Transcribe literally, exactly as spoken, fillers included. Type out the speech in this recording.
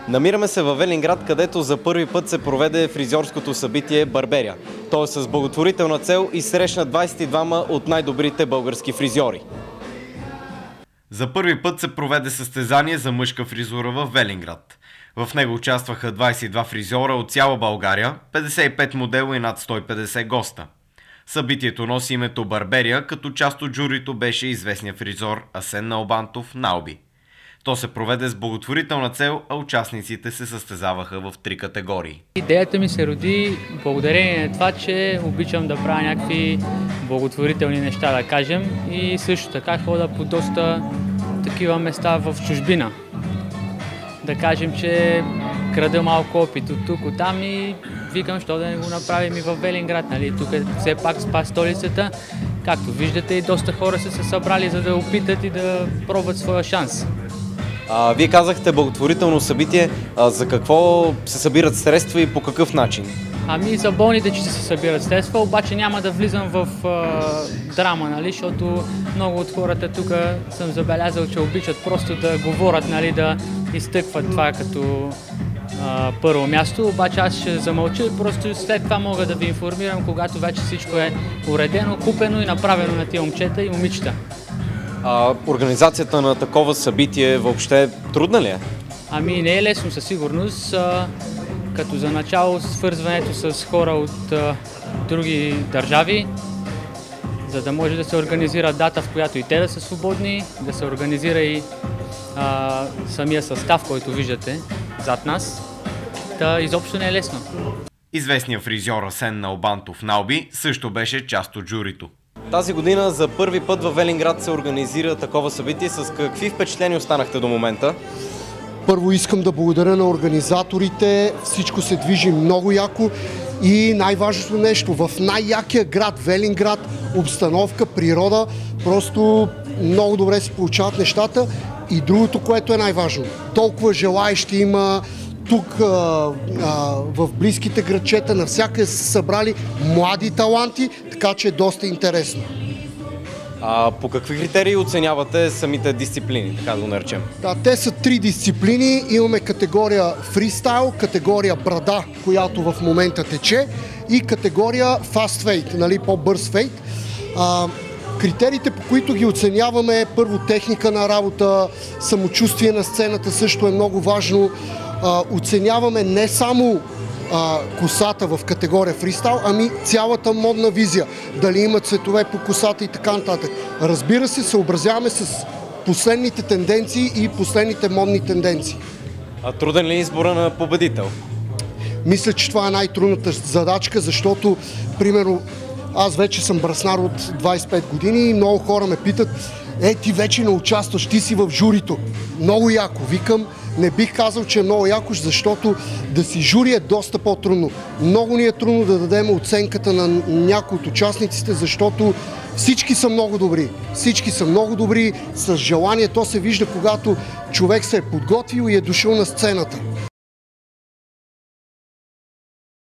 Намираме се във Велинград, където за първи път се проведе фризьорското събитие Барберия. То е с благотворителна цел и срещна двадесет и двама от най-добрите български фризьори. За първи път се проведе състезание за мъжка фризура в Велинград. В него участваха двадесет и два фризьора от цяла България, петдесет и пет модела и над сто и петдесет госта. Събитието носи името Барберия, като част от журито беше известният фризьор Асен Налбантов Налби. То се проведе с благотворителна цел, а участниците се състезаваха в три категории. Идеята ми се роди благодарение на това, че обичам да правя някакви благотворителни неща, да кажем, и също така хода по доста такива места в чужбина. Да кажем, че крада малко опит от тук, от там и викам, що да не го направим и в Велинград. Нали? Тук е все пак спа столицата. Както виждате, и доста хора са се събрали, за да опитат и да пробват своя шанс. А, вие казахте благотворително събитие. А, за какво се събират средства и по какъв начин? Ами за болните, че се събират средства, обаче няма да влизам в а, драма, нали, защото много от хората тук съм забелязал, че обичат просто да говорят, нали, да изтъкват това като а, първо място, обаче аз ще замълча и просто след това мога да ви информирам, когато вече всичко е уредено, купено и направено на тия момчета и момичета. А, организацията на такова събитие въобще трудна ли е? Ами не е лесно със сигурност, а, като за начало свързването с хора от а, други държави, за да може да се организира дата, в която и те да са свободни, да се организира и а, самия състав, който виждате зад нас. Та изобщо не е лесно. Известният фризьор Асен Налбантов Налби също беше част от журито. Тази година за първи път във Велинград се организира такова събитие. С какви впечатления останахте до момента? Първо искам да благодаря на организаторите, всичко се движи много яко и най-важното нещо, в най-якия град Велинград, обстановка, природа, просто много добре се получават нещата и другото, което е най-важно, толкова желаещи има тук а, а, в близките градчета, навсякъде са събрали млади таланти, така че е доста интересно. А по какви критерии оценявате самите дисциплини, така да го наречем? Да, те са три дисциплини. Имаме категория фристайл, категория брада, която в момента тече, и категория fast fade, нали, по-бърз фейт. А, критериите, по които ги оценяваме, първо техника на работа, самочувствие на сцената също е много важно. А, оценяваме не само а, косата в категория фристайл, ами цялата модна визия. Дали има цветове по косата и така нататък. Разбира се, съобразяваме с последните тенденции и последните модни тенденции. А труден ли е избора на победител? Мисля, че това е най-трудната задачка, защото, примерно, аз вече съм браснар от двадесет и пет години и много хора ме питат: е, ти вече не участваш, ти си в журито. Много яко. Викам, не бих казал, че е много яко, защото да си жури е доста по-трудно. Много ни е трудно да дадем оценката на някои от участниците, защото всички са много добри. Всички са много добри, с желание. То се вижда, когато човек се е подготвил и е дошъл на сцената.